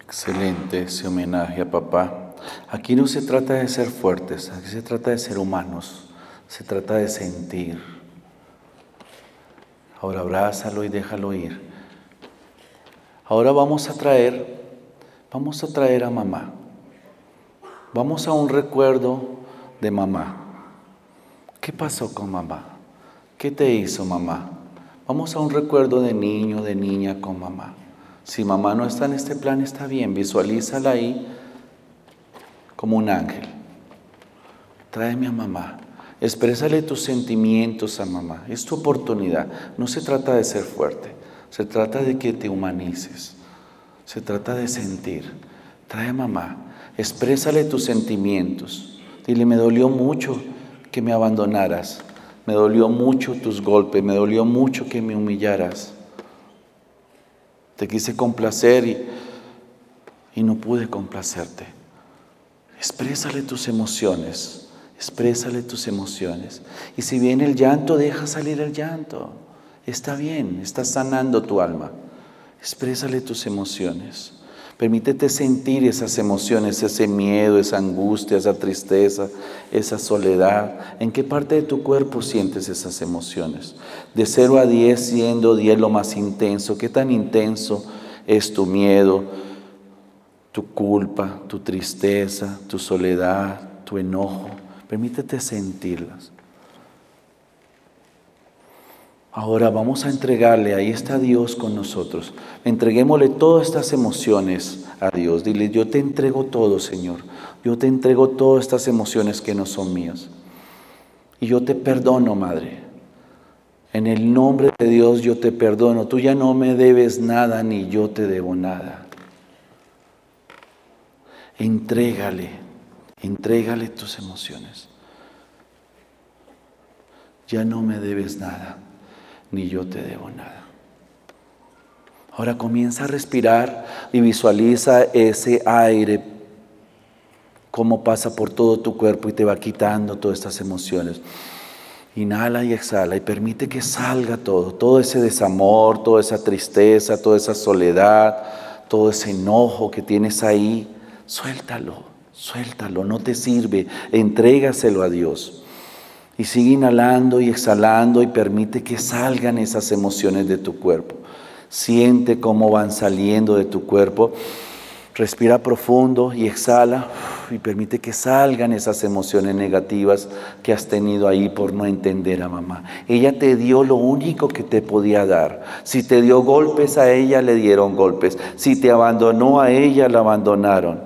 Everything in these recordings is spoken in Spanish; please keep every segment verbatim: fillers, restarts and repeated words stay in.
Excelente ese homenaje a papá. Aquí no se trata de ser fuertes, aquí se trata de ser humanos, se trata de sentir. Ahora abrázalo y déjalo ir. Ahora vamos a traer, vamos a traer a mamá. Vamos a un recuerdo de mamá. ¿Qué pasó con mamá? ¿Qué te hizo mamá? Vamos a un recuerdo de niño, de niña con mamá. Si mamá no está en este plan, está bien, visualízala ahí como un ángel. Tráeme a mamá. Exprésale tus sentimientos a mamá. Es tu oportunidad. No se trata de ser fuerte. Se trata de que te humanices. Se trata de sentir. Trae a mamá. Exprésale tus sentimientos. Dile, me dolió mucho que me abandonaras. Me dolió mucho tus golpes. Me dolió mucho que me humillaras. Te quise complacer y, y no pude complacerte. Exprésale tus emociones. Exprésale tus emociones. Y si viene el llanto, deja salir el llanto. Está bien, estás sanando tu alma. Exprésale tus emociones. Permítete sentir esas emociones, ese miedo, esa angustia, esa tristeza, esa soledad. ¿En qué parte de tu cuerpo sientes esas emociones? De cero a diez, siendo diez lo más intenso. ¿Qué tan intenso es tu miedo, tu culpa, tu tristeza, tu soledad, tu enojo? Permítete sentirlas. Ahora vamos a entregarle, ahí está Dios con nosotros. Entreguémosle todas estas emociones a Dios. Dile, yo te entrego todo, Señor. Yo te entrego todas estas emociones que no son mías. Y yo te perdono, Madre. En el nombre de Dios yo te perdono. Tú ya no me debes nada, ni yo te debo nada. Entrégale, entrégale tus emociones. Ya no me debes nada, ni yo te debo nada. Ahora comienza a respirar y visualiza ese aire, cómo pasa por todo tu cuerpo y te va quitando todas estas emociones. Inhala y exhala y permite que salga todo, todo ese desamor, toda esa tristeza, toda esa soledad, todo ese enojo que tienes ahí. Suéltalo, suéltalo, no te sirve, entrégaselo a Dios. Y sigue inhalando y exhalando y permite que salgan esas emociones de tu cuerpo. Siente cómo van saliendo de tu cuerpo. Respira profundo y exhala y permite que salgan esas emociones negativas que has tenido ahí por no entender a mamá. Ella te dio lo único que te podía dar. Si te dio golpes, a ella le dieron golpes. Si te abandonó, a ella la abandonaron.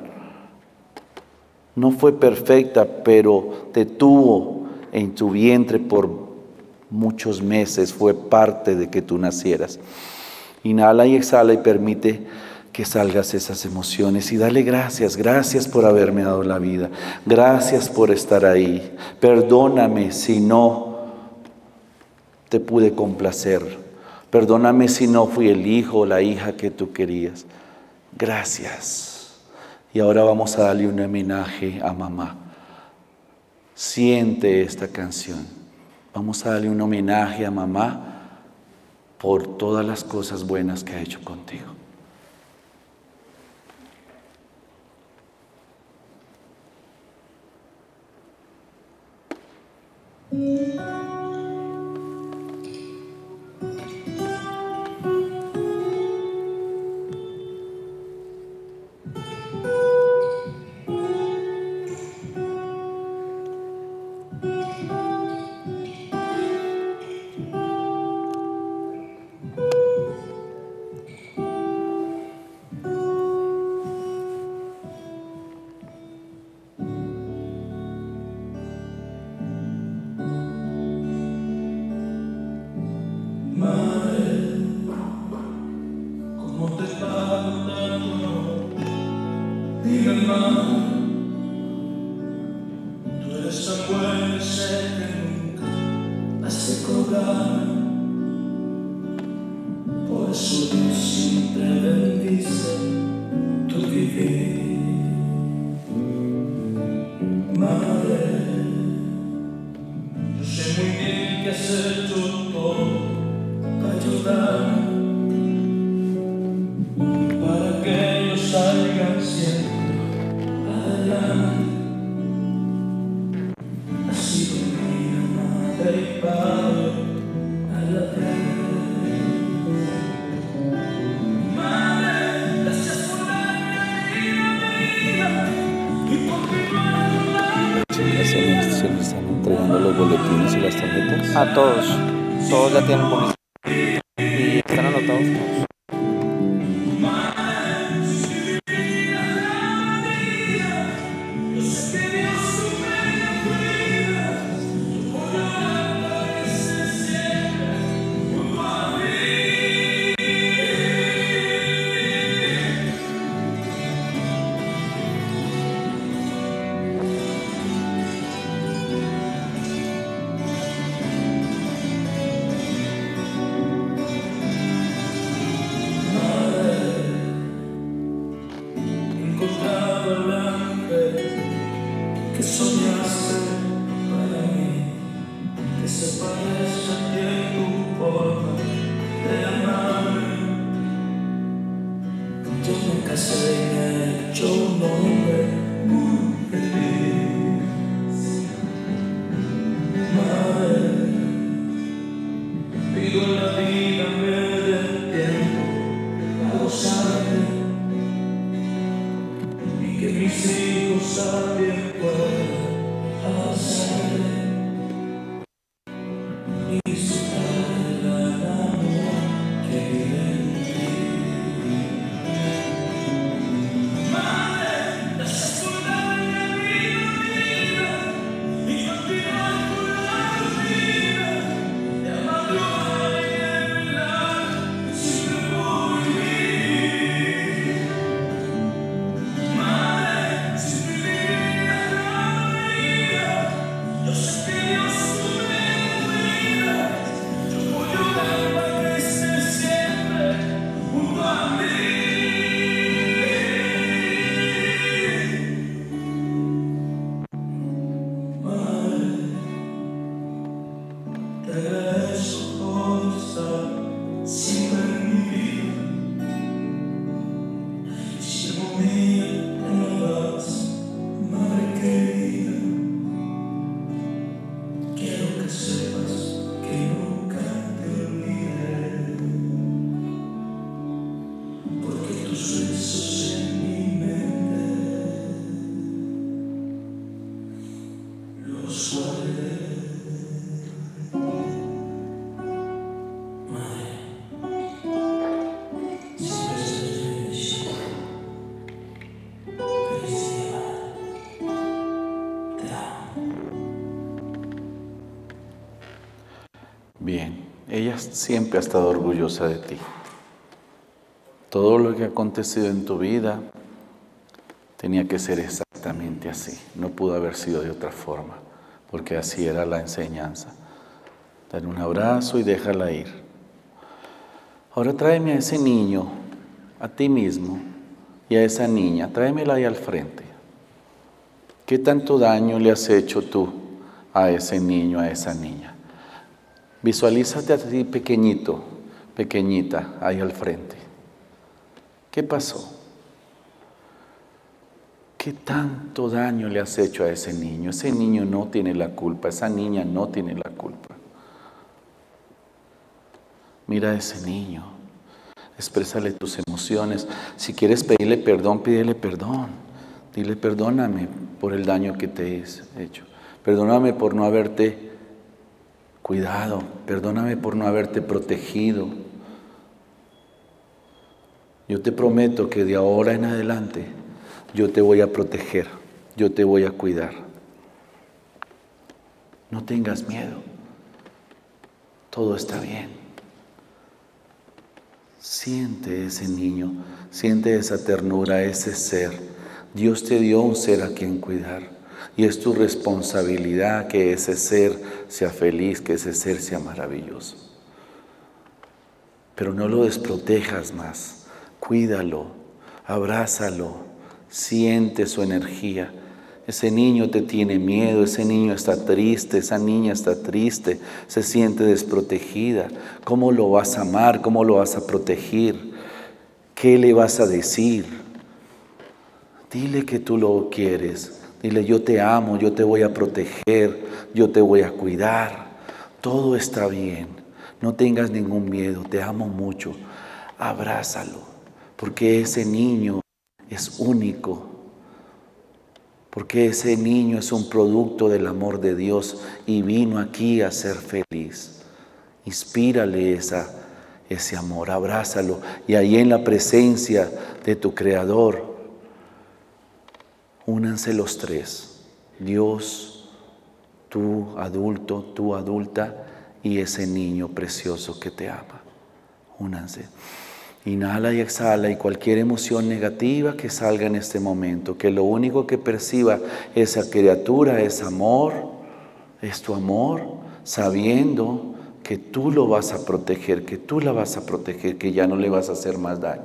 No fue perfecta, pero te tuvo en tu vientre por muchos meses, fue parte de que tú nacieras. Inhala y exhala y permite que salgas esas emociones y dale gracias, gracias por haberme dado la vida, gracias por estar ahí, perdóname si no te pude complacer, perdóname si no fui el hijo o la hija que tú querías, gracias. Y ahora vamos a darle un homenaje a mamá. Siente esta canción. Vamos a darle un homenaje a mamá por todas las cosas buenas que ha hecho contigo. Para que yo salga Se le están entregando los boletines y las tarjetas. A todos, todos ya tienen boletín y están anotados todos. Bien, ella siempre ha estado orgullosa de ti. Todo lo que ha acontecido en tu vida tenía que ser exactamente así. No pudo haber sido de otra forma, porque así era la enseñanza. Dale un abrazo y déjala ir. Ahora tráeme a ese niño, a ti mismo y a esa niña. Tráemela ahí al frente. ¿Qué tanto daño le has hecho tú a ese niño, a esa niña? Visualízate a ti pequeñito, pequeñita, ahí al frente. ¿Qué pasó? ¿Qué tanto daño le has hecho a ese niño? Ese niño no tiene la culpa, esa niña no tiene la culpa. Mira a ese niño, exprésale tus emociones. Si quieres pedirle perdón, pídele perdón. Dile, perdóname por el daño que te he hecho. Perdóname por no haberte cuidado, perdóname por no haberte protegido. Yo te prometo que de ahora en adelante yo te voy a proteger, yo te voy a cuidar. No tengas miedo, todo está bien. Siente ese niño, siente esa ternura, ese ser. Dios te dio un ser a quien cuidar. Y es tu responsabilidad que ese ser sea feliz, que ese ser sea maravilloso. Pero no lo desprotejas más. Cuídalo, abrázalo, siente su energía. Ese niño te tiene miedo, ese niño está triste, esa niña está triste, se siente desprotegida. ¿Cómo lo vas a amar? ¿Cómo lo vas a proteger? ¿Qué le vas a decir? Dile que tú lo quieres. Dile, yo te amo, yo te voy a proteger, yo te voy a cuidar. Todo está bien. No tengas ningún miedo, te amo mucho. Abrázalo, porque ese niño es único. Porque ese niño es un producto del amor de Dios y vino aquí a ser feliz. Inspírale esa, ese amor, abrázalo. Y ahí en la presencia de tu Creador, únanse los tres. Dios, tú adulto, tú adulta y ese niño precioso que te ama. Únanse. Inhala y exhala y cualquier emoción negativa que salga en este momento, que lo único que perciba esa criatura es amor, es tu amor, sabiendo que tú lo vas a proteger, que tú la vas a proteger, que ya no le vas a hacer más daño.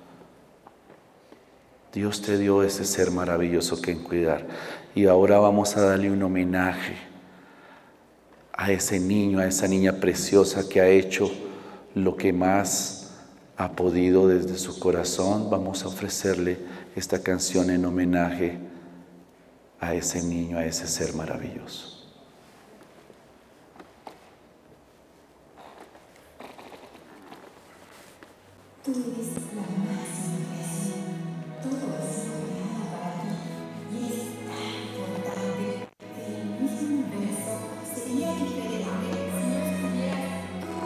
Dios te dio ese ser maravilloso que en cuidar. Y ahora vamos a darle un homenaje a ese niño, a esa niña preciosa que ha hecho lo que más ha podido desde su corazón. Vamos a ofrecerle esta canción en homenaje a ese niño, a ese ser maravilloso. Tú eres la máxima creación, todo ha sido creado para ti y es tan importante que el mismo universo sería diferente si no estuvieras tú.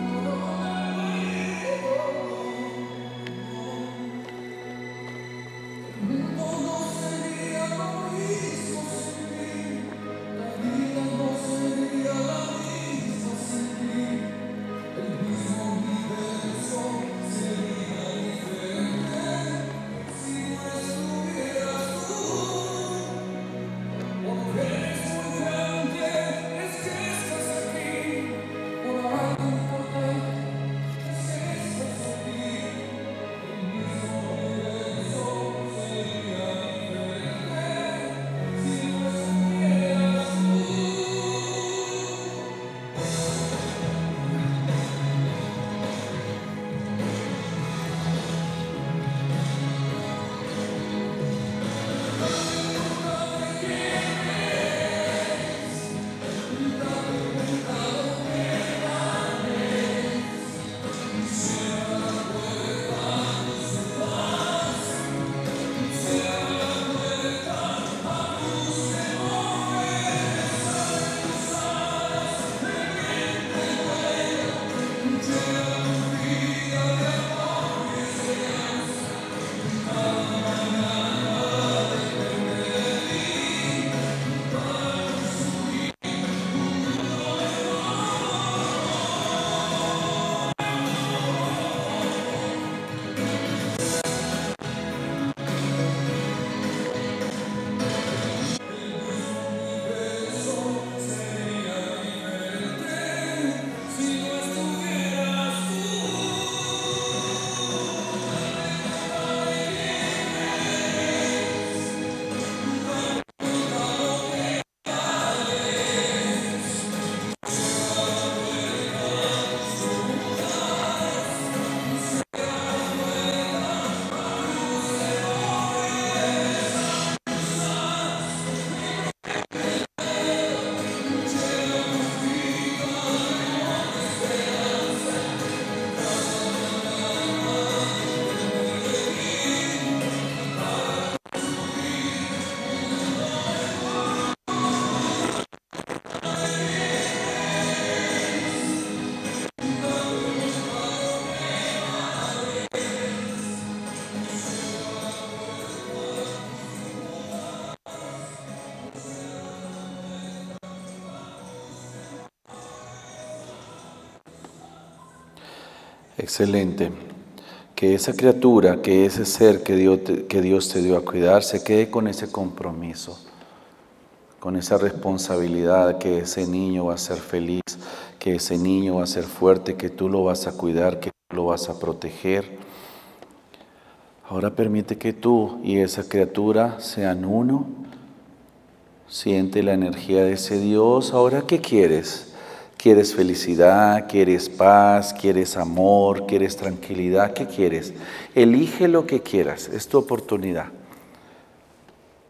Todo sería lo mismo sin ti, la vida no sería la misma sin ti, el mismo universo sería diferente si no estuvieras tú. Porque eres muy grande, es que estás aquí, por algo importante, es que estás aquí, el mismo universo sería diferente si no estuvieras tú. Excelente. Que esa criatura, que ese ser que Dios, te, que Dios te dio a cuidar, se quede con ese compromiso, con esa responsabilidad, que ese niño va a ser feliz, que ese niño va a ser fuerte, que tú lo vas a cuidar, que tú lo vas a proteger. Ahora permite que tú y esa criatura sean uno. Siente la energía de ese Dios. Ahora, ¿qué quieres? ¿Quieres felicidad? ¿Quieres paz? ¿Quieres amor? ¿Quieres tranquilidad? ¿Qué quieres? Elige lo que quieras, es tu oportunidad.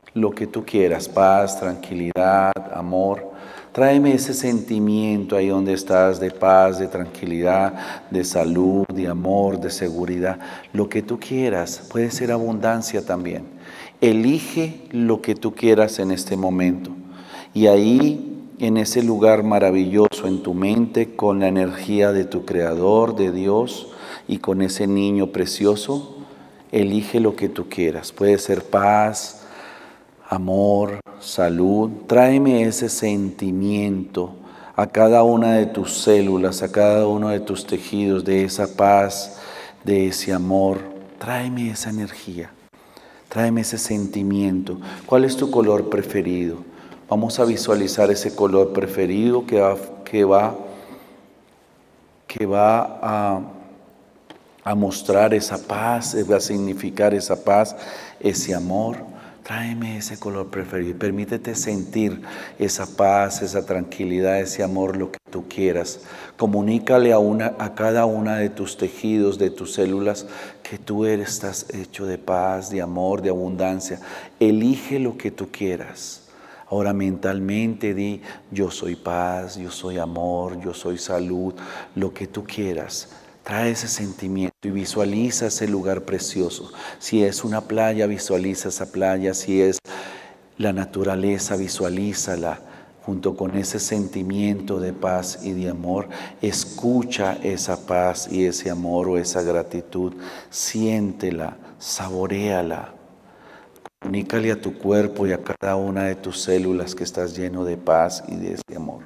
lo que tú quieras, paz, tranquilidad, amor. Tráeme ese sentimiento ahí donde estás de paz, de tranquilidad, de salud, de amor, de seguridad. Lo que tú quieras, puede ser abundancia también. Elige lo que tú quieras en este momento. Y ahí, en ese lugar maravilloso en tu mente, con la energía de tu Creador, de Dios, y con ese niño precioso, elige lo que tú quieras. Puede ser paz, amor, salud. Tráeme ese sentimiento a cada una de tus células, a cada uno de tus tejidos, de esa paz, de ese amor. Tráeme esa energía, tráeme ese sentimiento. ¿Cuál es tu color preferido? Vamos a visualizar ese color preferido que va, que va, que va a, a mostrar esa paz, va a significar esa paz, ese amor. Tráeme ese color preferido. Permítete sentir esa paz, esa tranquilidad, ese amor, lo que tú quieras. Comunícale a, una, a cada una de tus tejidos, de tus células, que tú eres, estás hecho de paz, de amor, de abundancia. Elige lo que tú quieras. Ahora mentalmente di, yo soy paz, yo soy amor, yo soy salud, lo que tú quieras. Trae ese sentimiento y visualiza ese lugar precioso. Si es una playa, visualiza esa playa. Si es la naturaleza, visualízala. Junto con ese sentimiento de paz y de amor, escucha esa paz y ese amor o esa gratitud. Siéntela, saboréala. Comunícale a tu cuerpo y a cada una de tus células que estás lleno de paz y de ese amor.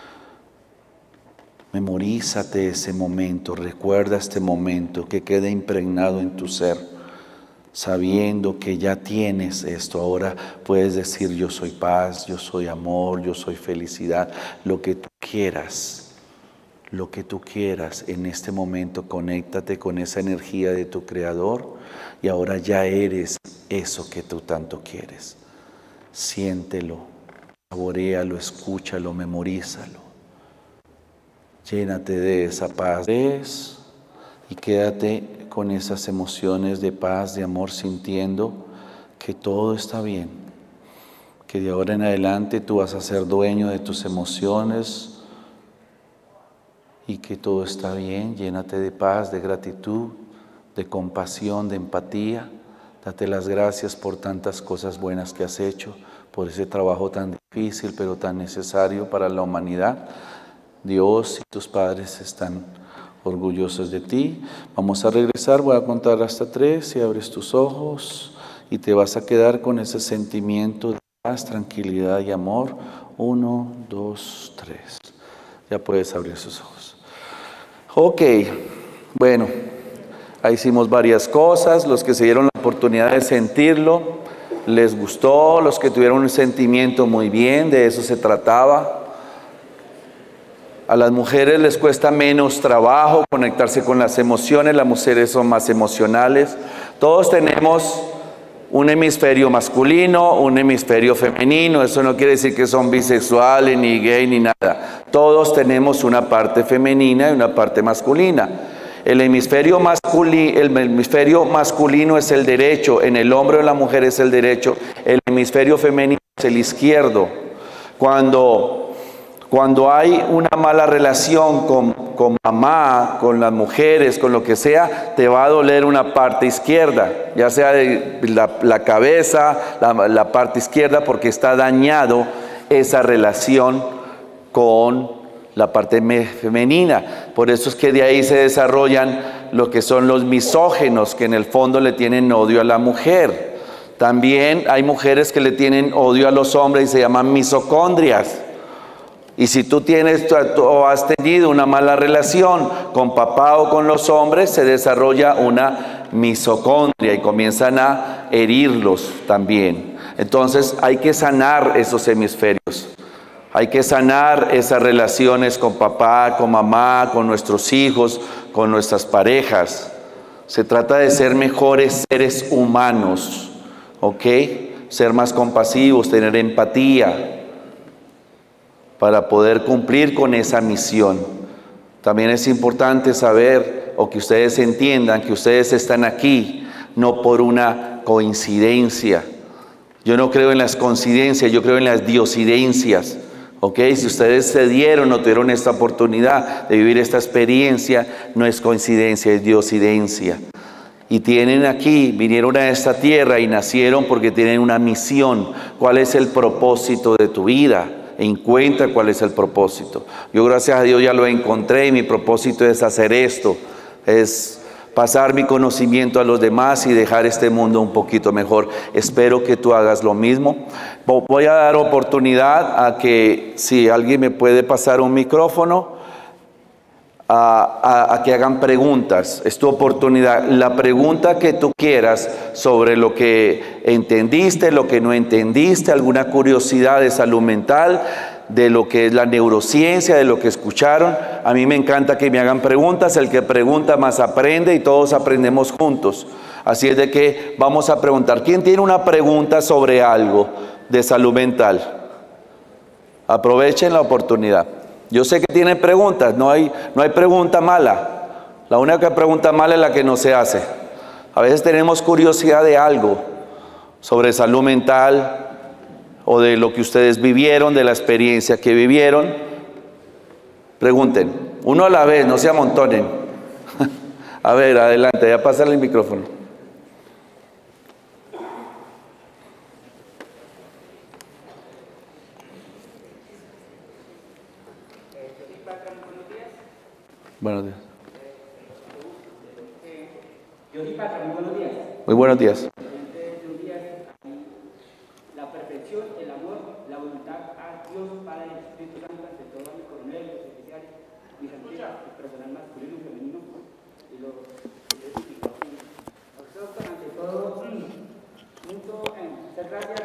Memorízate ese momento, recuerda este momento, que quede impregnado en tu ser, sabiendo que ya tienes esto. Ahora puedes decir, yo soy paz, yo soy amor, yo soy felicidad, lo que tú quieras, lo que tú quieras. En este momento conéctate con esa energía de tu Creador y ahora ya eres eso que tú tanto quieres. Siéntelo, saboréalo, escúchalo, memorízalo. Llénate de esa paz y quédate con esas emociones de paz, de amor, sintiendo que todo está bien. Que de ahora en adelante tú vas a ser dueño de tus emociones y que todo está bien. Llénate de paz, de gratitud, de compasión, de empatía. Date las gracias por tantas cosas buenas que has hecho, por ese trabajo tan difícil pero tan necesario para la humanidad. Dios y tus padres están orgullosos de ti. Vamos a regresar, voy a contar hasta tres y abres tus ojos y te vas a quedar con ese sentimiento de paz, tranquilidad y amor. Uno, dos, tres. Ya puedes abrir sus ojos. Ok, bueno, ahí hicimos varias cosas. Los que se dieron la oportunidad de sentirlo, les gustó. Los que tuvieron un sentimiento, muy bien, de eso se trataba. A las mujeres les cuesta menos trabajo conectarse con las emociones, las mujeres son más emocionales. Todos tenemos un hemisferio masculino, un hemisferio femenino. Eso no quiere decir que son bisexuales, ni gay, ni nada. Todos tenemos una parte femenina y una parte masculina. El hemisferio, masculi, el hemisferio masculino es el derecho, en el hombre o en la mujer es el derecho. El hemisferio femenino es el izquierdo. Cuando... Cuando hay una mala relación con, con mamá, con las mujeres, con lo que sea, te va a doler una parte izquierda, ya sea de la, la cabeza, la, la parte izquierda, porque está dañado esa relación con la parte femenina. Por eso es que de ahí se desarrollan lo que son los misógenos, que en el fondo le tienen odio a la mujer. También hay mujeres que le tienen odio a los hombres y se llaman misocondrias. Y si tú tienes o has tenido una mala relación con papá o con los hombres, se desarrolla una misocondria y comienzan a herirlos también. Entonces hay que sanar esos hemisferios. Hay que sanar esas relaciones con papá, con mamá, con nuestros hijos, con nuestras parejas. Se trata de ser mejores seres humanos, ¿ok? Ser más compasivos, tener empatía, para poder cumplir con esa misión. También es importante saber, o que ustedes entiendan, que ustedes están aquí no por una coincidencia. Yo no creo en las coincidencias, yo creo en las diosidencias. ¿Ok? Si ustedes se dieron o tuvieron esta oportunidad de vivir esta experiencia, no es coincidencia, es diosidencia. Y tienen aquí, vinieron a esta tierra y nacieron porque tienen una misión. ¿Cuál es el propósito de tu vida? Encuentra cuál es el propósito. Yo, gracias a Dios, ya lo encontré y mi propósito es hacer esto. Es pasar mi conocimiento a los demás y dejar este mundo un poquito mejor. Espero que tú hagas lo mismo. Voy a dar oportunidad a que, si alguien me puede pasar un micrófono, A, a, a que hagan preguntas. Es tu oportunidad. La pregunta que tú quieras sobre lo que entendiste, lo que no entendiste, alguna curiosidad de salud mental, de lo que es la neurociencia, de lo que escucharon. A mí me encanta que me hagan preguntas. El que pregunta más aprende y todos aprendemos juntos. Así es de que vamos a preguntar. ¿Quién tiene una pregunta sobre algo de salud mental? Aprovechen la oportunidad. Yo sé que tienen preguntas, no hay, no hay pregunta mala. La única pregunta mala es la que no se hace. A veces tenemos curiosidad de algo sobre salud mental o de lo que ustedes vivieron, de la experiencia que vivieron. Pregunten, uno a la vez, no se amontonen. A ver, adelante, ya pásale el micrófono. Buenos días. Muy buenos días. La perfección, el amor, la voluntad a Dios, Padre, el Espíritu Santo, ante todo a mi coronel, los oficiales, mis amigos, el personal masculino y femenino, y los nosotros, ante todo, mucho en muchas gracias,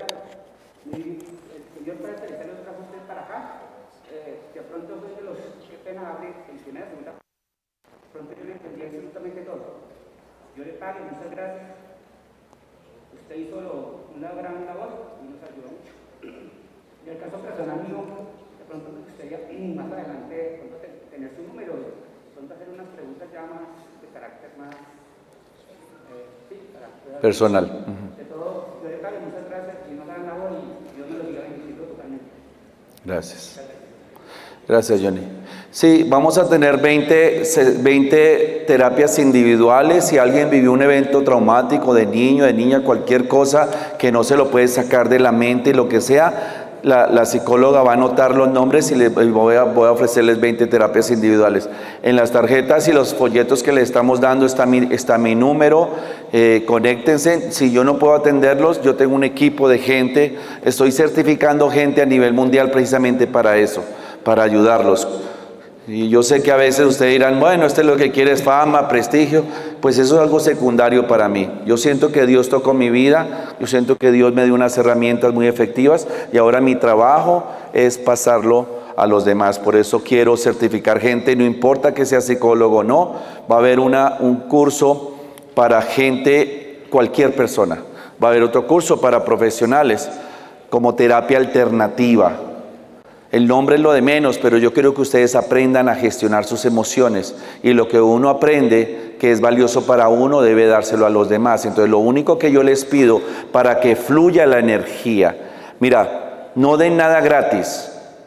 el Señor Padre Celestial nos trajo usted para acá. Eh, de pronto soy de los que pena abrir el primer segunda. Pronto yo le entendí absolutamente todo. Yo le pago, muchas gracias. Usted hizo lo, una gran labor y nos ayudó mucho. En el caso personal mío, de pronto me gustaría más adelante pronto tener su número, pronto hacer unas preguntas ya más de carácter más eh, sí, para personal. De todo, yo le pago, muchas gracias y una gran labor y Dios me lo siga bendiciendo totalmente. Gracias. Gracias, Johnny. Sí, vamos a tener veinte, veinte terapias individuales. Si alguien vivió un evento traumático de niño, de niña, cualquier cosa que no se lo puede sacar de la mente, lo que sea, la, la psicóloga va a anotar los nombres y, le, y voy, a, voy a ofrecerles veinte terapias individuales. En las tarjetas y los folletos que le estamos dando está mi, está mi número. Eh, conéctense. Si yo no puedo atenderlos, yo tengo un equipo de gente. Estoy certificando gente a nivel mundial precisamente para eso, para ayudarlos. Y yo sé que a veces ustedes dirán, bueno, este es lo que quiere es fama, prestigio. Pues eso es algo secundario para mí. Yo siento que Dios tocó mi vida, yo siento que Dios me dio unas herramientas muy efectivas y ahora mi trabajo es pasarlo a los demás. Por eso quiero certificar gente, no importa que sea psicólogo o no. Va a haber una, un curso para gente, cualquier persona. Va a haber otro curso para profesionales, como terapia alternativa. El nombre es lo de menos, pero yo quiero que ustedes aprendan a gestionar sus emociones. Y lo que uno aprende, que es valioso para uno, debe dárselo a los demás. Entonces, lo único que yo les pido para que fluya la energía, mira, no den nada gratis.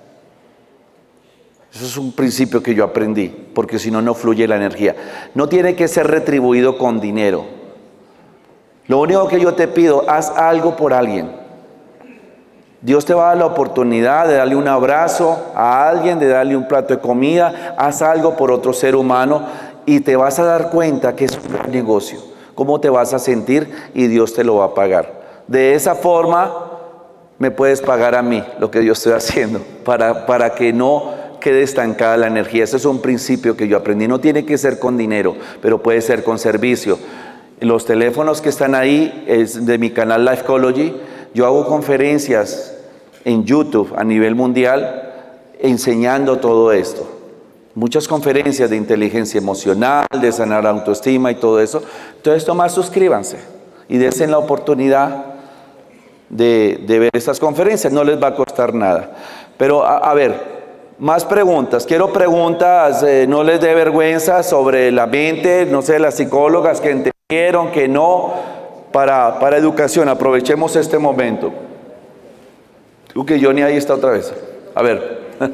Eso es un principio que yo aprendí, porque si no, no fluye la energía. No tiene que ser retribuido con dinero. Lo único que yo te pido, haz algo por alguien. Dios te va a dar la oportunidad de darle un abrazo a alguien, de darle un plato de comida. Haz algo por otro ser humano y te vas a dar cuenta que es un gran negocio. ¿Cómo te vas a sentir? Y Dios te lo va a pagar. De esa forma me puedes pagar a mí lo que yo estoy haciendo para, para que no quede estancada la energía. Ese es un principio que yo aprendí. No tiene que ser con dinero, pero puede ser con servicio. Los teléfonos que están ahí es de mi canal Lifecology. Yo hago conferencias en YouTube a nivel mundial enseñando todo esto. Muchas conferencias de inteligencia emocional, de sanar la autoestima y todo eso. Entonces, nomás suscríbanse y dense la oportunidad de, de ver estas conferencias. No les va a costar nada. Pero, a, a ver, más preguntas. Quiero preguntas, eh, no les dé vergüenza sobre la mente, no sé, las psicólogas que entendieron, que no. para, para educación. Aprovechemos este momento. Tú que Johnny ahí está otra vez. A ver. Como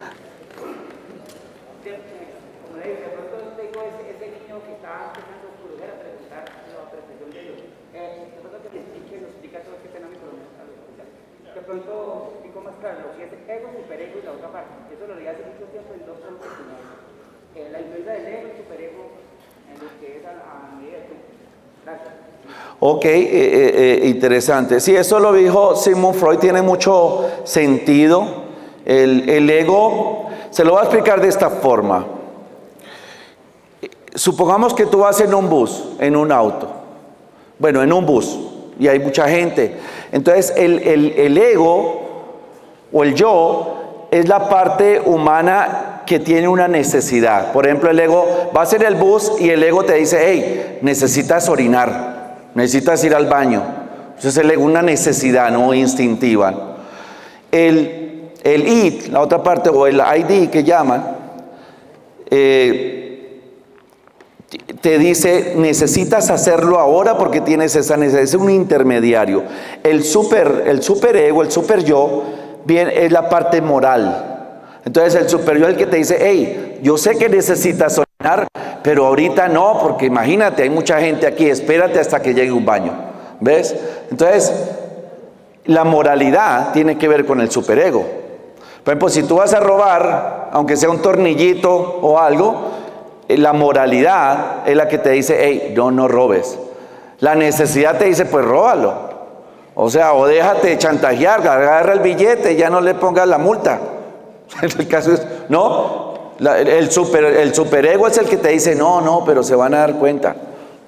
le dije, de pronto tengo ese, ese niño que está empezando a volver a preguntar la perfección de Dios. Eh, de pronto que me explique, nos explica todo este fenómeno. De pronto explico más claro lo que es ego, superego y la otra parte. Eso lo leí hace mucho tiempo en dos puntos. Eh, la influencia del ego y superego en lo que es a, a medida de tiempo. Gracias. Ok, eh, eh, interesante. Sí, eso lo dijo Sigmund Freud, tiene mucho sentido. El, el ego, se lo voy a explicar de esta forma. Supongamos que tú vas en un bus, en un auto. Bueno, en un bus, y hay mucha gente. Entonces, el, el, el ego, o el yo, es la parte humana que tiene una necesidad. Por ejemplo, el ego, vas en el bus y el ego te dice, hey, necesitas orinar, necesitas ir al baño. Entonces el ego es una necesidad, no instintiva. El, el id, la otra parte, o el I D que llaman, eh, te dice, necesitas hacerlo ahora porque tienes esa necesidad, es un intermediario. El super, el superego, el super yo, bien, es la parte moral. Entonces el super yo es el que te dice, hey, yo sé que necesitas orinar, pero ahorita no, porque imagínate, hay mucha gente aquí, espérate hasta que llegue un baño. ¿Ves? Entonces, la moralidad tiene que ver con el superego. Por ejemplo, si tú vas a robar, aunque sea un tornillito o algo, la moralidad es la que te dice, hey, no, no robes. La necesidad te dice, pues róbalo. O sea, o déjate chantajear, agarra el billete y ya no le pongas la multa. El caso es, no, la, el, super, el superego es el que te dice, no, no, pero se van a dar cuenta.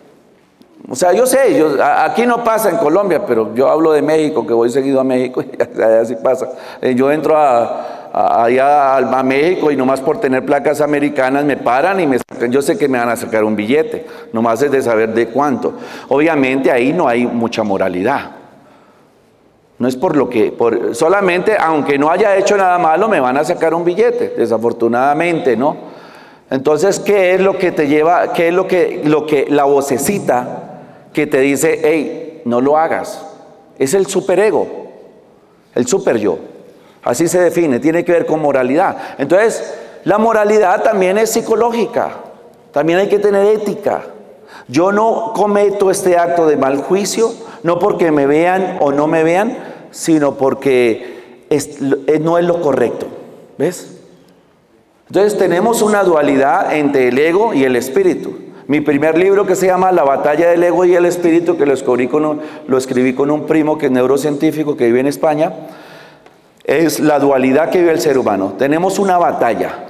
O sea, yo sé, yo, aquí no pasa en Colombia, pero yo hablo de México, que voy seguido a México, y así pasa. Yo entro a, a, allá a, a México y nomás por tener placas americanas me paran y me sacan. Yo sé que me van a sacar un billete, nomás es de saber de cuánto. Obviamente ahí no hay mucha moralidad. No es por lo que, por, solamente aunque no haya hecho nada malo me van a sacar un billete, desafortunadamente, ¿no? Entonces, ¿qué es lo que te lleva, qué es lo que, lo que, la vocecita que te dice, hey, no lo hagas? Es el superego, el super yo. Así se define, tiene que ver con moralidad. Entonces, la moralidad también es psicológica, también hay que tener ética. Yo no cometo este acto de mal juicio, no porque me vean o no me vean, sino porque es, no es lo correcto. ¿Ves? Entonces tenemos una dualidad entre el ego y el espíritu. Mi primer libro, que se llama La batalla del ego y el espíritu, que lo escribí con un, lo escribí con un primo que es neurocientífico que vive en España, es la dualidad que vive el ser humano. Tenemos una batalla.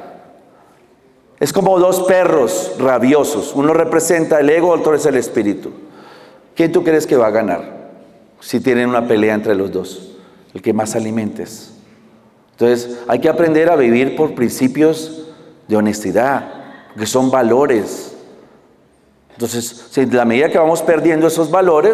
Es como dos perros rabiosos. Uno representa el ego, otro es el espíritu. ¿Quién tú crees que va a ganar si tienen una pelea entre los dos? El que más alimentes. Entonces hay que aprender a vivir por principios de honestidad, que son valores. Entonces, si en la medida que vamos perdiendo esos valores,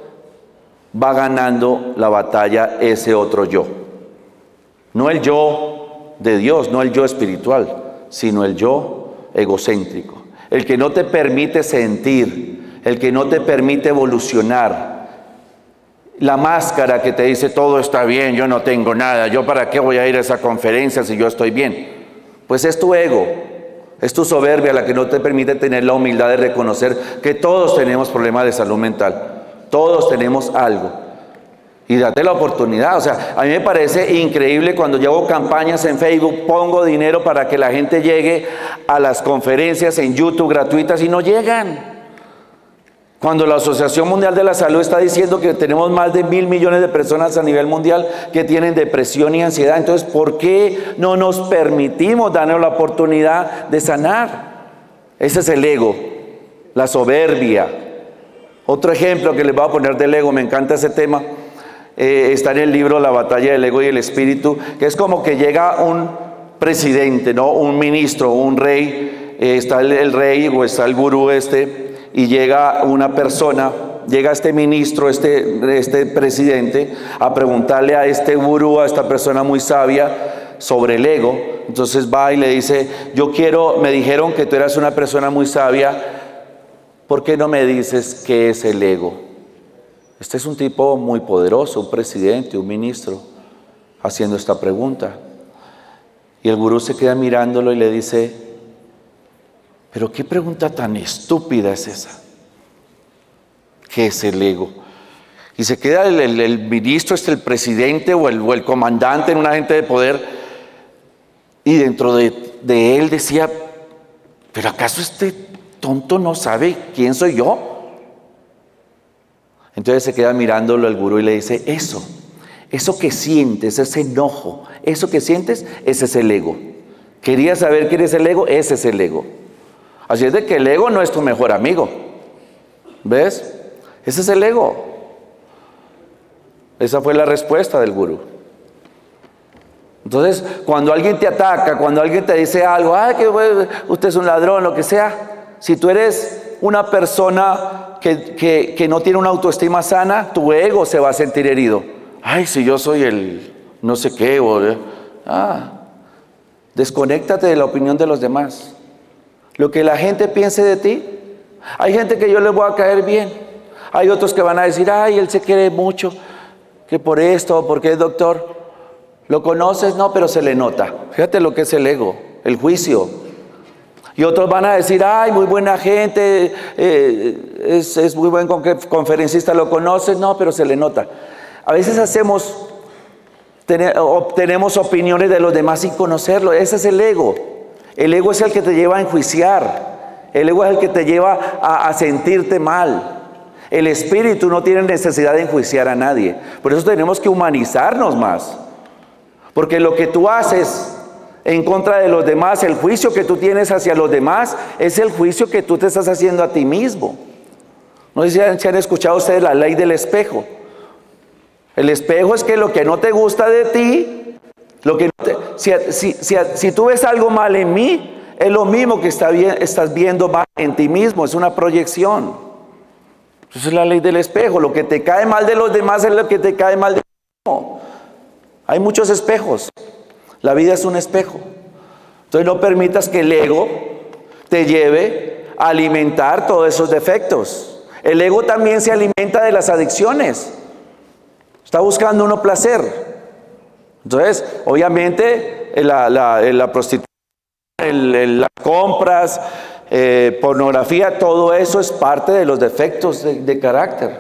va ganando la batalla ese otro yo. No el yo de Dios, no el yo espiritual, sino el yo egocéntrico. El que no te permite sentir, el que no te permite evolucionar. La máscara que te dice todo está bien, yo no tengo nada, yo para qué voy a ir a esa conferencia si yo estoy bien. Pues es tu ego, es tu soberbia la que no te permite tener la humildad de reconocer que todos tenemos problemas de salud mental, todos tenemos algo. Y date la oportunidad. O sea, a mí me parece increíble cuando yo hago campañas en Facebook, pongo dinero para que la gente llegue a las conferencias en YouTube gratuitas y no llegan. Cuando la Asociación Mundial de la Salud está diciendo que tenemos más de mil millones de personas a nivel mundial que tienen depresión y ansiedad, entonces, ¿por qué no nos permitimos darnos la oportunidad de sanar? Ese es el ego, la soberbia. Otro ejemplo que les voy a poner del ego, me encanta ese tema, eh, está en el libro La batalla del ego y el espíritu, que es como que llega un presidente, ¿no? Un ministro, un rey, eh, está el, el rey o está el gurú este, y llega una persona, llega este ministro, este, este presidente, a preguntarle a este gurú, a esta persona muy sabia, sobre el ego. Entonces va y le dice, yo quiero, me dijeron que tú eras una persona muy sabia, ¿por qué no me dices qué es el ego? Este es un tipo muy poderoso, un presidente, un ministro, haciendo esta pregunta. Y el gurú se queda mirándolo y le dice, pero qué pregunta tan estúpida es esa. ¿Qué es el ego? Y se queda el, el, el ministro, este, el presidente o el, o el comandante en un agente de poder, y dentro de, de él decía, ¿pero acaso este tonto no sabe quién soy yo? Entonces se queda mirándolo el gurú y le dice, eso, eso que sientes, ese enojo, eso que sientes, ese es el ego. ¿Querías saber quién es el ego? Ese es el ego. Así es de que el ego no es tu mejor amigo. ¿Ves? Ese es el ego. Esa fue la respuesta del gurú. Entonces, cuando alguien te ataca, cuando alguien te dice algo, ay, que usted es un ladrón, lo que sea, si tú eres una persona que, que, que no tiene una autoestima sana, tu ego se va a sentir herido. Ay, si yo soy el no sé qué, o, ah, desconéctate de la opinión de los demás. Lo que la gente piense de ti, hay gente que yo les voy a caer bien, hay otros que van a decir, ay, él se quiere mucho, que por esto, porque es doctor. ¿Lo conoces? No, pero se le nota. Fíjate lo que es el ego, el juicio. Y otros van a decir, ay, muy buena gente, eh, es, es muy buen conferencista, ¿lo conoces? No, pero se le nota. A veces hacemos, ten, obtenemos opiniones de los demás sin conocerlo. Ese es el ego. El ego es el que te lleva a enjuiciar. El ego es el que te lleva a, a sentirte mal. El espíritu no tiene necesidad de enjuiciar a nadie. Por eso tenemos que humanizarnos más. Porque lo que tú haces en contra de los demás, el juicio que tú tienes hacia los demás, es el juicio que tú te estás haciendo a ti mismo. No sé si han, si han escuchado ustedes la ley del espejo. El espejo es que lo que no te gusta de ti, lo que no te, si, si, si, si tú ves algo mal en mí, es lo mismo que está bien, estás viendo mal en ti mismo, es una proyección. Esa es la ley del espejo. Lo que te cae mal de los demás es lo que te cae mal de ti mismo. Hay muchos espejos. La vida es un espejo. Entonces no permitas que el ego te lleve a alimentar todos esos defectos. El ego también se alimenta de las adicciones. Está buscando uno placer. Entonces, obviamente, la, la, la prostitución, el, el, las compras, eh, pornografía, todo eso es parte de los defectos de, de carácter.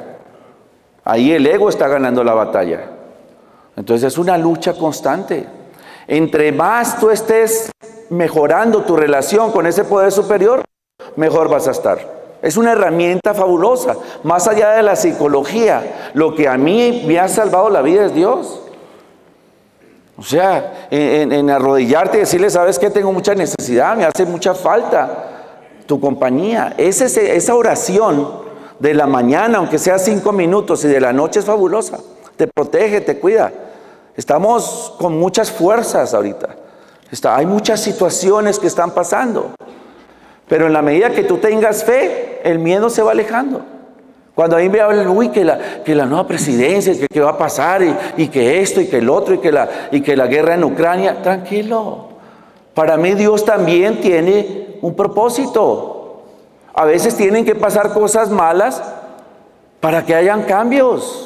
Ahí el ego está ganando la batalla. Entonces es una lucha constante. Entre más tú estés mejorando tu relación con ese poder superior, mejor vas a estar. Es una herramienta fabulosa. Más allá de la psicología, lo que a mí me ha salvado la vida es Dios. O sea, en, en arrodillarte y decirle, ¿sabes qué? Tengo mucha necesidad, me hace mucha falta tu compañía. Es ese, esa oración de la mañana, aunque sea cinco minutos, y de la noche es fabulosa. Te protege, te cuida. Estamos con muchas fuerzas ahorita. Está, hay muchas situaciones que están pasando. Pero en la medida que tú tengas fe, el miedo se va alejando. Cuando a mí me hablan, uy, que la, que la nueva presidencia, que, que va a pasar, y, y que esto, y que el otro, y que, la, y que la guerra en Ucrania, tranquilo. Para mí Dios también tiene un propósito. A veces tienen que pasar cosas malas para que hayan cambios.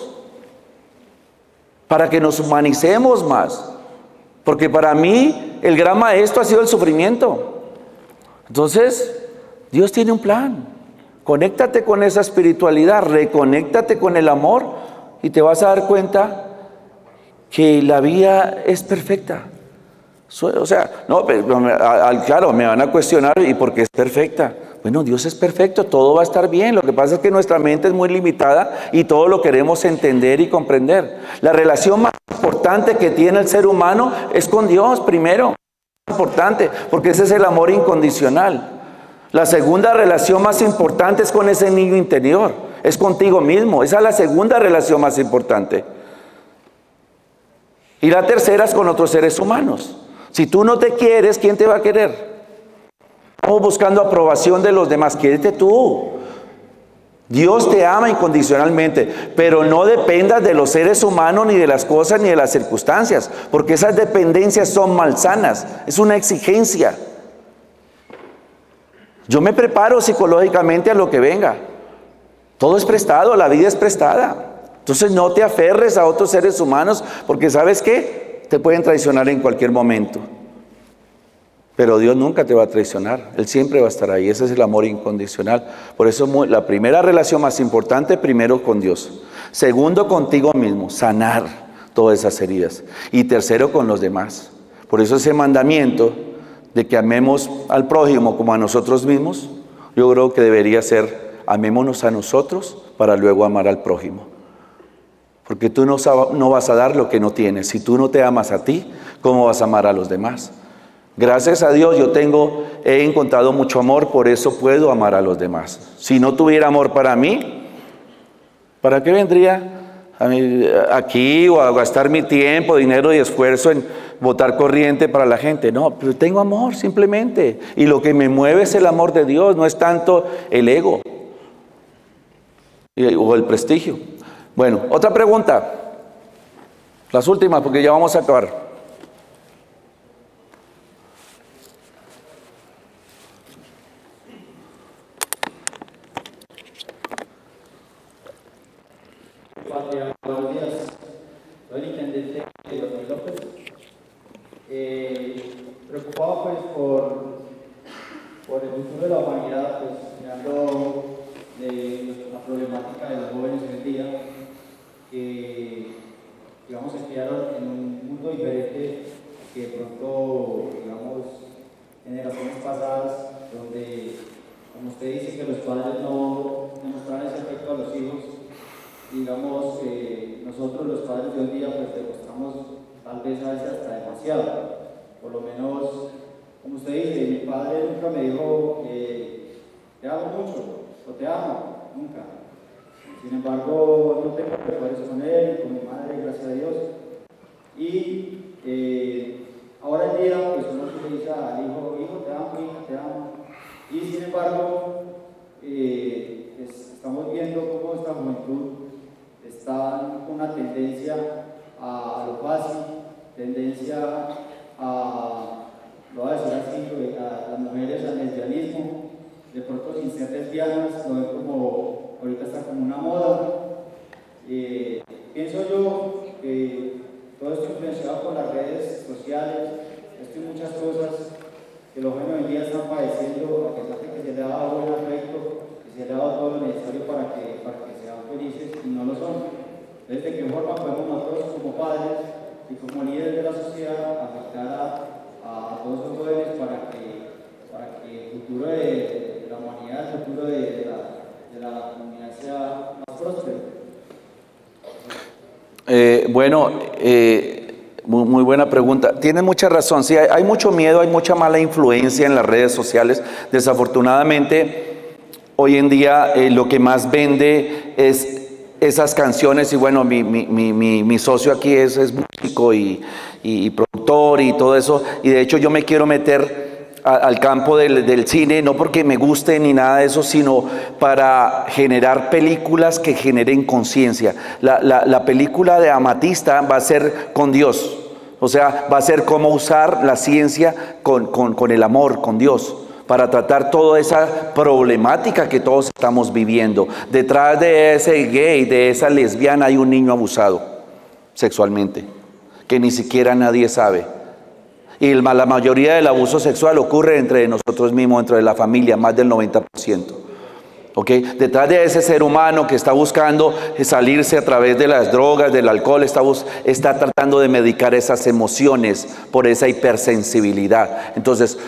Para que nos humanicemos más. Porque para mí el gran maestro ha sido el sufrimiento. Entonces, Dios tiene un plan. Conéctate con esa espiritualidad, reconéctate con el amor y te vas a dar cuenta que la vida es perfecta. O sea, no, claro, me van a cuestionar, ¿y por qué es perfecta? Bueno, Dios es perfecto, todo va a estar bien. Lo que pasa es que nuestra mente es muy limitada y todo lo queremos entender y comprender. La relación más importante que tiene el ser humano es con Dios primero. Es importante, porque ese es el amor incondicional. La segunda relación más importante es con ese niño interior, es contigo mismo. Esa es la segunda relación más importante. Y la tercera es con otros seres humanos. Si tú no te quieres, ¿quién te va a querer? Estamos buscando aprobación de los demás. Quiérete tú. Dios te ama incondicionalmente, pero no dependas de los seres humanos, ni de las cosas, ni de las circunstancias, porque esas dependencias son malsanas. Es una exigencia. Yo me preparo psicológicamente a lo que venga. Todo es prestado, la vida es prestada. Entonces no te aferres a otros seres humanos, porque ¿sabes qué? Te pueden traicionar en cualquier momento. Pero Dios nunca te va a traicionar, Él siempre va a estar ahí. Ese es el amor incondicional. Por eso la primera relación más importante, primero con Dios. Segundo, contigo mismo, sanar todas esas heridas. Y tercero, con los demás. Por eso ese mandamiento de que amemos al prójimo como a nosotros mismos, yo creo que debería ser, amémonos a nosotros para luego amar al prójimo. Porque tú no, no vas a dar lo que no tienes. Si tú no te amas a ti, ¿cómo vas a amar a los demás? Gracias a Dios yo tengo, he encontrado mucho amor, por eso puedo amar a los demás. Si no tuviera amor para mí, ¿para qué vendría a mí, aquí o a gastar mi tiempo, dinero y esfuerzo en botar corriente para la gente? No, pero tengo amor simplemente. Y lo que me mueve es el amor de Dios, no es tanto el ego o el prestigio. Bueno, otra pregunta. Las últimas, porque ya vamos a acabar. Buenos días, soy el intendente de Daniel López. Eh, preocupado pues por, por el futuro de la humanidad, pues mirando de la problemática de los jóvenes hoy en día, que digamos se criaron en un mundo diferente que de pronto, digamos, generaciones pasadas, donde, como usted dice, que los padres no demostraron ese afecto a los hijos. Digamos, eh, nosotros los padres de hoy día pues demostramos tal vez a veces hasta demasiado. Por lo menos, como usted dice, mi padre nunca me dijo eh, te amo mucho o te amo, nunca. Sin embargo, no tengo recuerdos con él, con mi madre, gracias a Dios. Y eh, ahora en día, pues uno le dice al hijo, hijo te amo, hija te amo. Y sin embargo, eh, es, estamos viendo cómo esta juventud está con una tendencia a lo fácil, tendencia a, lo voy a decir así, a las mujeres al lesbianismo, de pronto sin ser lesbianas, lo ven como, ahorita está como una moda. Eh, pienso yo que todo esto influenciado por las redes sociales, esto y muchas cosas que los jóvenes hoy en día están padeciendo, a pesar de que se le ha dado buen afecto, que se le ha dado todo lo necesario para que, para que sean felices y no lo son. Entonces, ¿de qué forma podemos nosotros como padres y como líderes de la sociedad afectar a, a todos los jóvenes para que, para que el futuro de, de la humanidad, el futuro de, de, la, de la comunidad sea más próspero? Eh, bueno, eh, muy, muy buena pregunta. Tiene mucha razón. Sí, hay, hay mucho miedo, hay mucha mala influencia en las redes sociales. Desafortunadamente, hoy en día eh, lo que más vende es esas canciones. Y bueno, mi, mi, mi, mi, mi socio aquí es, es músico y, y, y productor y todo eso. Y de hecho yo me quiero meter al campo del, del cine, no porque me guste ni nada de eso, sino para generar películas que generen conciencia. La, la, la película de Amatista va a ser con Dios, o sea, va a ser cómo usar la ciencia con, con, con el amor, con Dios, para tratar toda esa problemática que todos estamos viviendo. Detrás de ese gay, de esa lesbiana, hay un niño abusado sexualmente, que ni siquiera nadie sabe. Y la mayoría del abuso sexual ocurre entre nosotros mismos, entre la familia, más del noventa por ciento. ¿Okay? Detrás de ese ser humano que está buscando salirse a través de las drogas, del alcohol, está, está tratando de medicar esas emociones por esa hipersensibilidad. Entonces,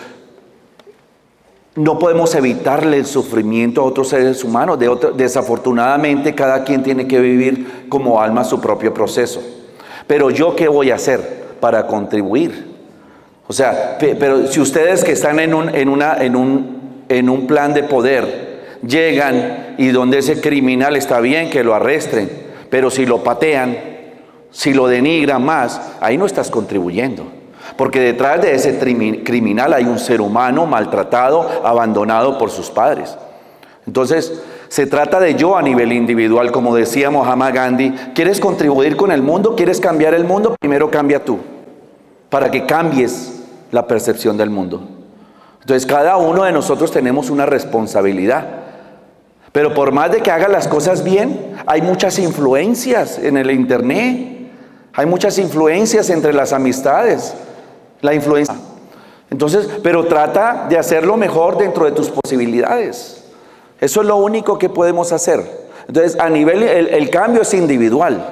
no podemos evitarle el sufrimiento a otros seres humanos. De otro, desafortunadamente, cada quien tiene que vivir como alma su propio proceso. Pero ¿yo qué voy a hacer para contribuir? O sea, pero si ustedes que están en un, en una, en un, en un plan de poder, llegan y donde ese criminal está bien que lo arresten, pero si lo patean, si lo denigran más, ahí no estás contribuyendo. Porque detrás de ese criminal hay un ser humano maltratado, abandonado por sus padres. Entonces, se trata de yo a nivel individual, como decía Mahatma Gandhi. ¿Quieres contribuir con el mundo? ¿Quieres cambiar el mundo? Primero cambia tú, para que cambies la percepción del mundo. Entonces, cada uno de nosotros tenemos una responsabilidad. Pero por más de que haga las cosas bien, hay muchas influencias en el internet. Hay muchas influencias entre las amistades. La influencia. Entonces, pero trata de hacerlo mejor dentro de tus posibilidades. Eso es lo único que podemos hacer. Entonces, a nivel, el, el cambio es individual.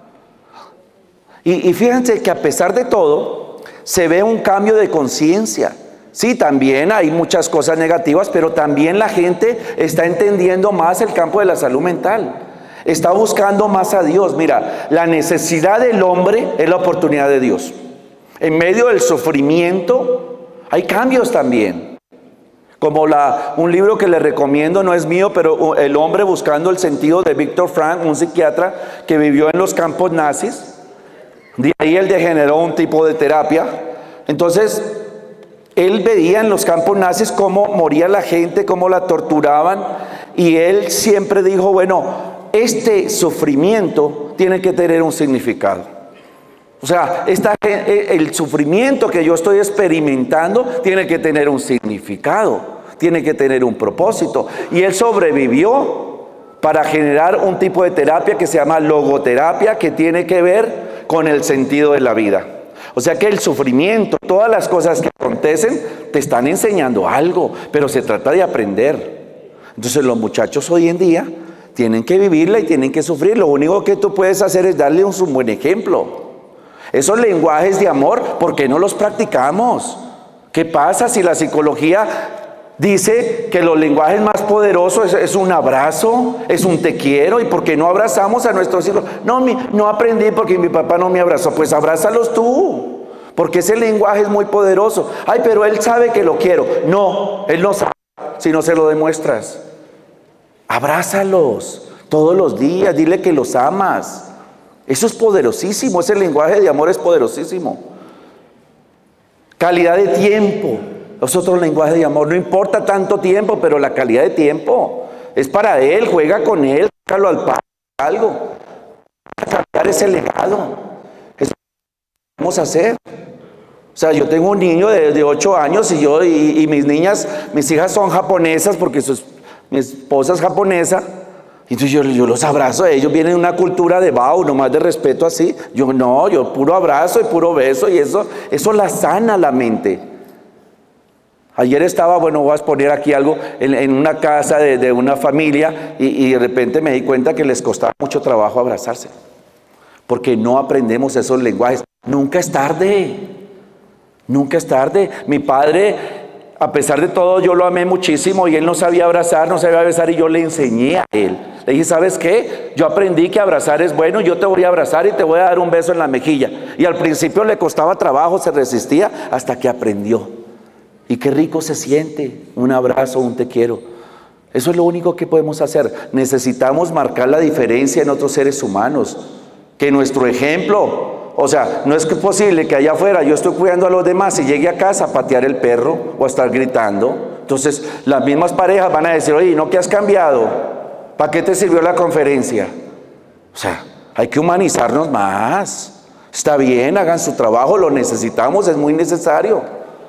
Y, y fíjense que a pesar de todo, se ve un cambio de conciencia. Sí, también hay muchas cosas negativas, pero también la gente está entendiendo más el campo de la salud mental. Está buscando más a Dios. Mira, la necesidad del hombre es la oportunidad de Dios. En medio del sufrimiento hay cambios también. Como la, un libro que les recomiendo, no es mío, pero El hombre buscando el sentido, de Viktor Frankl, un psiquiatra que vivió en los campos nazis. De ahí él degeneró un tipo de terapia. Entonces, él veía en los campos nazis cómo moría la gente, cómo la torturaban, y él siempre dijo, bueno, este sufrimiento tiene que tener un significado. O sea, esta, el sufrimiento que yo estoy experimentando tiene que tener un significado, tiene que tener un propósito. Y él sobrevivió para generar un tipo de terapia que se llama logoterapia, que tiene que ver con el sentido de la vida. O sea que el sufrimiento, todas las cosas que acontecen, te están enseñando algo, pero se trata de aprender. Entonces los muchachos hoy en día tienen que vivirla y tienen que sufrir. Lo único que tú puedes hacer es darle un, un buen ejemplo. Esos lenguajes de amor, ¿por qué no los practicamos? ¿Qué pasa si la psicología dice que los lenguajes más poderosos es, es un abrazo, es un te quiero? ¿Y por qué no abrazamos a nuestros hijos? No, mi, no aprendí porque mi papá no me abrazó. Pues abrázalos tú, porque ese lenguaje es muy poderoso. Ay, pero él sabe que lo quiero. No, él no sabe si no se lo demuestras. Abrázalos todos los días, dile que los amas. Eso es poderosísimo, ese lenguaje de amor es poderosísimo. Calidad de tiempo es otro lenguaje de amor. No importa tanto tiempo, pero la calidad de tiempo es para él. Juega con él, sácalo al parque, algo. Cambiar ese legado. Eso vamos a hacer. O sea, yo tengo un niño de, de ocho años y yo y, y mis niñas, mis hijas son japonesas porque sus, mi esposa es japonesa. Y entonces yo, yo los abrazo, ellos vienen de una cultura de Bao, nomás de respeto así. Yo no, yo puro abrazo y puro beso, y eso, eso la sana la mente. Ayer estaba, bueno, voy a exponer aquí algo, en, en una casa de, de una familia, y, y de repente me di cuenta que les costaba mucho trabajo abrazarse, porque no aprendemos esos lenguajes. Nunca es tarde, nunca es tarde. Mi padre, a pesar de todo, yo lo amé muchísimo, y él no sabía abrazar, no sabía besar, y yo le enseñé a él. Le dije, ¿sabes qué? Yo aprendí que abrazar es bueno, yo te voy a abrazar y te voy a dar un beso en la mejilla. Y al principio le costaba trabajo, se resistía, hasta que aprendió. Y qué rico se siente un abrazo, un te quiero. Eso es lo único que podemos hacer. Necesitamos marcar la diferencia en otros seres humanos. Que nuestro ejemplo, o sea, no es posible que allá afuera yo estoy cuidando a los demás y llegue a casa a patear el perro o a estar gritando. Entonces las mismas parejas van a decir, oye, ¿no que has cambiado? ¿Para qué te sirvió la conferencia? O sea, hay que humanizarnos más. Está bien, hagan su trabajo, lo necesitamos, es muy necesario.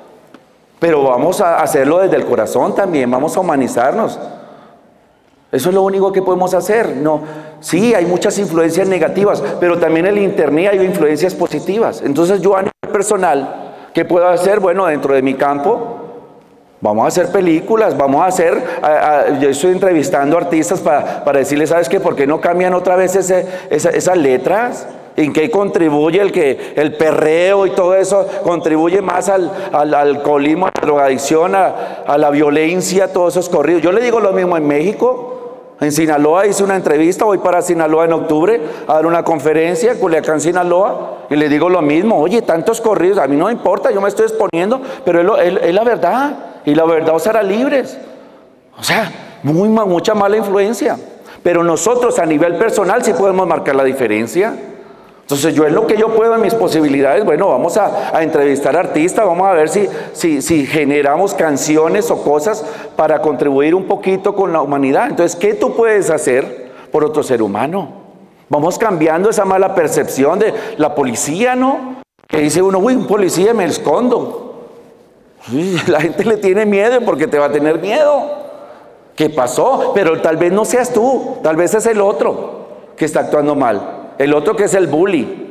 Pero vamos a hacerlo desde el corazón también, vamos a humanizarnos. Eso es lo único que podemos hacer. No, sí, hay muchas influencias negativas, pero también en el internet hay influencias positivas. Entonces yo a nivel personal, ¿qué puedo hacer? Bueno, dentro de mi campo, vamos a hacer películas, vamos a hacer, a, a, yo estoy entrevistando artistas para, para decirles, ¿sabes qué? ¿Por qué no cambian otra vez ese, esa, esas letras? ¿En qué contribuye el que el perreo y todo eso contribuye más al, al, al alcoholismo, a la drogadicción, a, a la violencia, todos esos corridos? Yo le digo lo mismo en México. En Sinaloa hice una entrevista, voy para Sinaloa en octubre a dar una conferencia, Culiacán, Sinaloa, y le digo lo mismo, oye, tantos corridos, a mí no me importa, yo me estoy exponiendo, pero es, lo, es, es la verdad, y la verdad os hará libres. O sea, muy, mucha mala influencia, pero nosotros a nivel personal sí podemos marcar la diferencia. Entonces yo es lo que yo puedo en mis posibilidades, bueno, vamos a, a entrevistar artistas, vamos a ver si, si, si generamos canciones o cosas para contribuir un poquito con la humanidad. Entonces, ¿qué tú puedes hacer por otro ser humano? Vamos cambiando esa mala percepción de la policía, ¿no? Que dice uno, uy, un policía, me escondo. Uy, la gente le tiene miedo porque te va a tener miedo. ¿Qué pasó? Pero tal vez no seas tú, tal vez es el otro que está actuando mal, el otro que es el bully,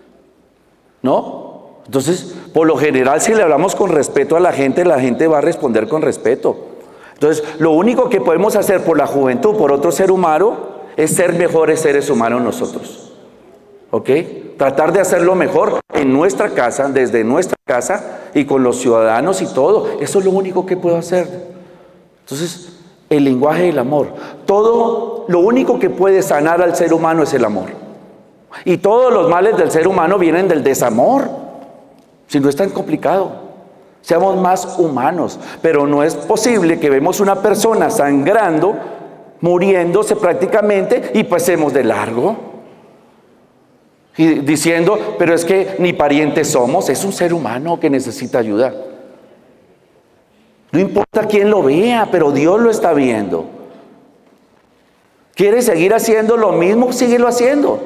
¿no? Entonces, por lo general, si le hablamos con respeto a la gente, la gente va a responder con respeto. Entonces, lo único que podemos hacer por la juventud, por otro ser humano, es ser mejores seres humanos nosotros, ¿ok? Tratar de hacerlo mejor en nuestra casa, desde nuestra casa y con los ciudadanos y todo. Eso es lo único que puedo hacer. Entonces, el lenguaje del amor. Todo, lo único que puede sanar al ser humano es el amor. Y todos los males del ser humano vienen del desamor. Si no es tan complicado. Seamos más humanos. Pero no es posible que vemos una persona sangrando, muriéndose prácticamente y pasemos de largo. Y diciendo, pero es que ni parientes somos. Es un ser humano que necesita ayuda. No importa quién lo vea, pero Dios lo está viendo. ¿Quieres seguir haciendo lo mismo? Síguelo haciendo.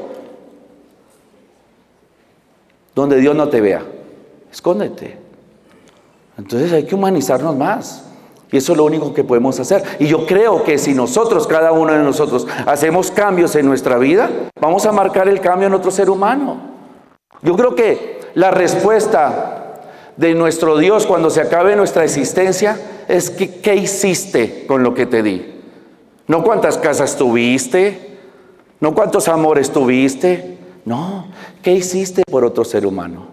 Donde Dios no te vea, escóndete. Entonces hay que humanizarnos más. Y eso es lo único que podemos hacer. Y yo creo que si nosotros, cada uno de nosotros, hacemos cambios en nuestra vida, vamos a marcar el cambio en otro ser humano. Yo creo que la respuesta de nuestro Dios cuando se acabe nuestra existencia es que, ¿qué hiciste con lo que te di? No cuántas casas tuviste, no cuántos amores tuviste, no, ¿qué hiciste por otro ser humano?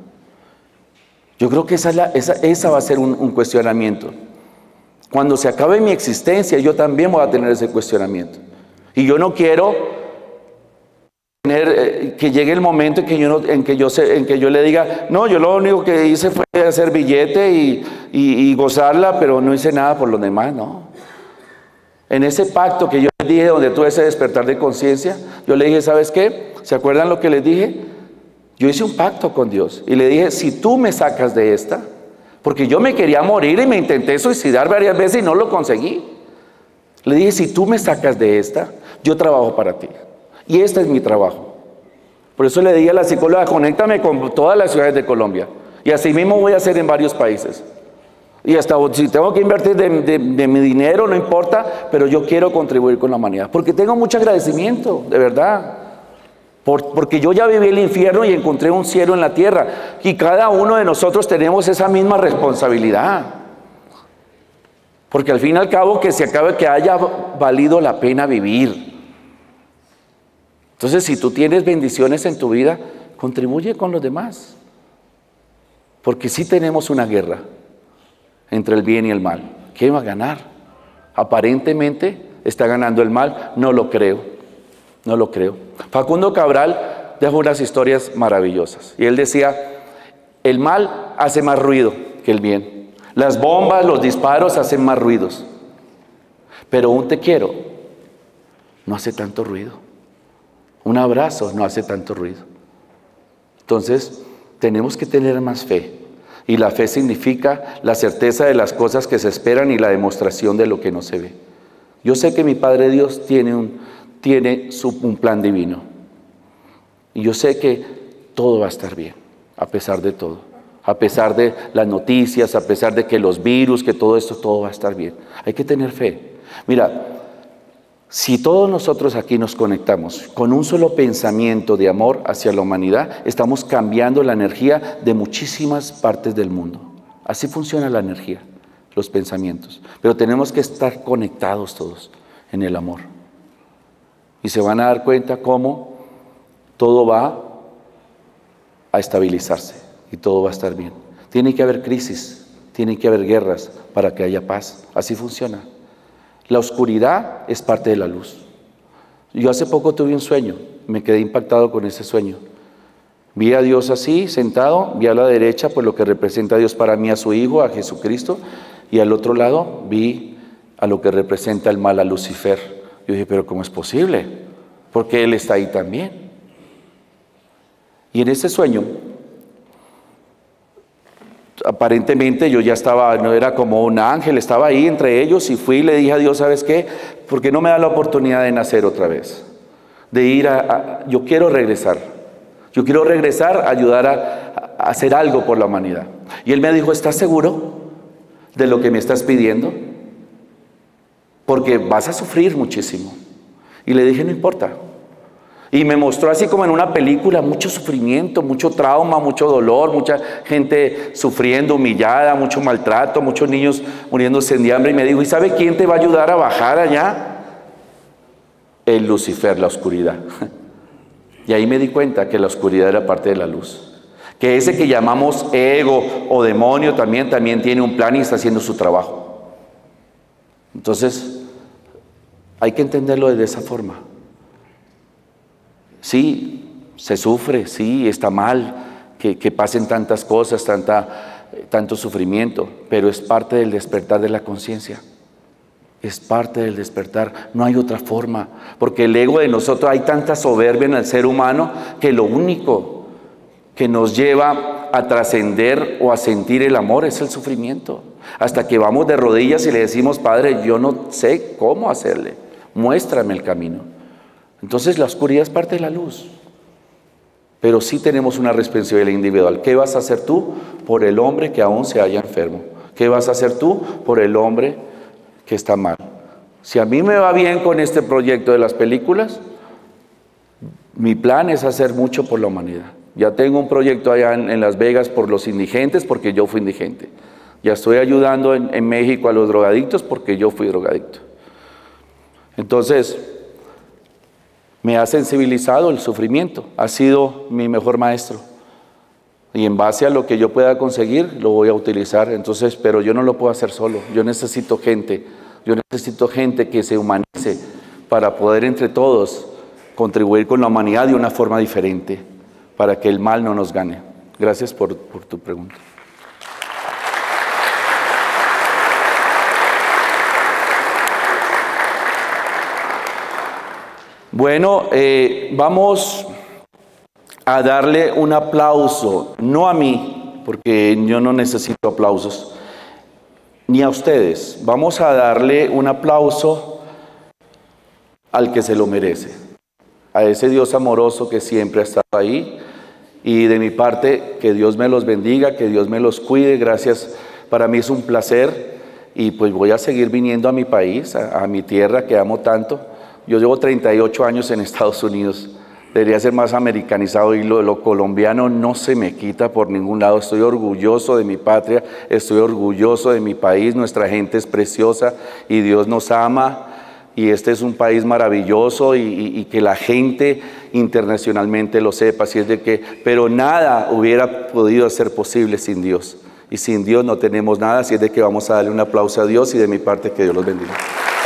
Yo creo que esa, es la, esa, esa va a ser un, un cuestionamiento. Cuando se acabe mi existencia, yo también voy a tener ese cuestionamiento. Y yo no quiero tener, eh, que llegue el momento en que, yo no, en, que yo se, en que yo le diga, no, yo lo único que hice fue hacer billete y, y, y gozarla, pero no hice nada por los demás, no. En ese pacto que yo les dije, donde tuve ese despertar de conciencia, yo le dije, ¿sabes qué? ¿Se acuerdan lo que les dije? Yo hice un pacto con Dios y le dije, si tú me sacas de esta, porque yo me quería morir y me intenté suicidar varias veces y no lo conseguí. Le dije, si tú me sacas de esta, yo trabajo para ti. Y este es mi trabajo. Por eso le dije a la psicóloga, conéctame con todas las ciudades de Colombia. Y así mismo voy a hacer en varios países. Y hasta si tengo que invertir de, de, de mi dinero, no importa, pero yo quiero contribuir con la humanidad. Porque tengo mucho agradecimiento, de verdad. Por, porque yo ya viví el infierno y encontré un cielo en la tierra. Y cada uno de nosotros tenemos esa misma responsabilidad. Porque al fin y al cabo que se acabe, que haya valido la pena vivir. Entonces, si tú tienes bendiciones en tu vida, contribuye con los demás. Porque sí tenemos una guerra entre el bien y el mal. ¿Quién va a ganar? Aparentemente está ganando el mal. No lo creo. No lo creo. Facundo Cabral dejó unas historias maravillosas. Y él decía, el mal hace más ruido que el bien. Las bombas, los disparos hacen más ruidos. Pero un te quiero no hace tanto ruido. Un abrazo no hace tanto ruido. Entonces, tenemos que tener más fe. Y la fe significa la certeza de las cosas que se esperan y la demostración de lo que no se ve. Yo sé que mi Padre Dios tiene un, tiene su, un plan divino. Y yo sé que todo va a estar bien, a pesar de todo. A pesar de las noticias, a pesar de que los virus, que todo esto, todo va a estar bien. Hay que tener fe. Mira, si todos nosotros aquí nos conectamos con un solo pensamiento de amor hacia la humanidad, estamos cambiando la energía de muchísimas partes del mundo. Así funciona la energía, los pensamientos. Pero tenemos que estar conectados todos en el amor. Y se van a dar cuenta cómo todo va a estabilizarse y todo va a estar bien. Tiene que haber crisis, tiene que haber guerras para que haya paz. Así funciona. La oscuridad es parte de la luz. Yo hace poco tuve un sueño, me quedé impactado con ese sueño. Vi a Dios así, sentado, vi a la derecha, pues lo que representa a Dios para mí, a su Hijo, a Jesucristo, y al otro lado vi a lo que representa el mal, a Lucifer. Yo dije, pero ¿cómo es posible? Porque Él está ahí también. Y en ese sueño, aparentemente yo ya estaba, no era como un ángel, estaba ahí entre ellos y fui y le dije a Dios, ¿sabes qué? ¿Por qué no me da la oportunidad de nacer otra vez? De ir a, a yo quiero regresar, yo quiero regresar a ayudar a, a hacer algo por la humanidad. Y Él me dijo, ¿estás seguro de lo que me estás pidiendo? porque vas a sufrir muchísimo. Y le dije, no importa. Y me mostró así como en una película, mucho sufrimiento, mucho trauma, mucho dolor, mucha gente sufriendo, humillada, mucho maltrato, muchos niños muriéndose de hambre. Y me dijo, ¿y sabe quién te va a ayudar a bajar allá? El Lucifer, la oscuridad. Y ahí me di cuenta que la oscuridad era parte de la luz. Que ese que llamamos ego o demonio también, también tiene un plan y está haciendo su trabajo. Entonces, hay que entenderlo de esa forma. Sí, se sufre, sí, está mal que, que pasen tantas cosas, tanta, tanto sufrimiento, pero es parte del despertar de la conciencia. Es parte del despertar, no hay otra forma, porque el ego de nosotros, hay tanta soberbia en el ser humano que lo único que nos lleva a trascender o a sentir el amor es el sufrimiento. Hasta que vamos de rodillas y le decimos, Padre, yo no sé cómo hacerle, muéstrame el camino. Entonces la oscuridad es parte de la luz, pero sí tenemos una responsabilidad individual. ¿Qué vas a hacer tú por el hombre que aún se halla enfermo? ¿Qué vas a hacer tú por el hombre que está mal? Si a mí me va bien con este proyecto de las películas, mi plan es hacer mucho por la humanidad. Ya tengo un proyecto allá en, en Las Vegas por los indigentes, porque yo fui indigente. Ya estoy ayudando en, en México a los drogadictos, porque yo fui drogadicto. Entonces, me ha sensibilizado el sufrimiento, ha sido mi mejor maestro. Y en base a lo que yo pueda conseguir, lo voy a utilizar. Entonces, pero yo no lo puedo hacer solo. Yo necesito gente. Yo necesito gente que se humanice para poder entre todos contribuir con la humanidad de una forma diferente, para que el mal no nos gane. Gracias por, por tu pregunta. Bueno, eh, vamos a darle un aplauso, no a mí, porque yo no necesito aplausos, ni a ustedes. Vamos a darle un aplauso al que se lo merece, a ese Dios amoroso que siempre ha estado ahí. Y de mi parte, que Dios me los bendiga, que Dios me los cuide. Gracias, para mí es un placer y pues voy a seguir viniendo a mi país, a, a mi tierra que amo tanto. Yo llevo treinta y ocho años en Estados Unidos. Debería ser más americanizado y lo, lo colombiano no se me quita por ningún lado. Estoy orgulloso de mi patria, estoy orgulloso de mi país. Nuestra gente es preciosa y Dios nos ama. Y este es un país maravilloso y, y, y que la gente internacionalmente lo sepa. Así es de que, pero nada hubiera podido ser posible sin Dios. Y sin Dios no tenemos nada. Así es de que vamos a darle un aplauso a Dios y de mi parte que Dios los bendiga.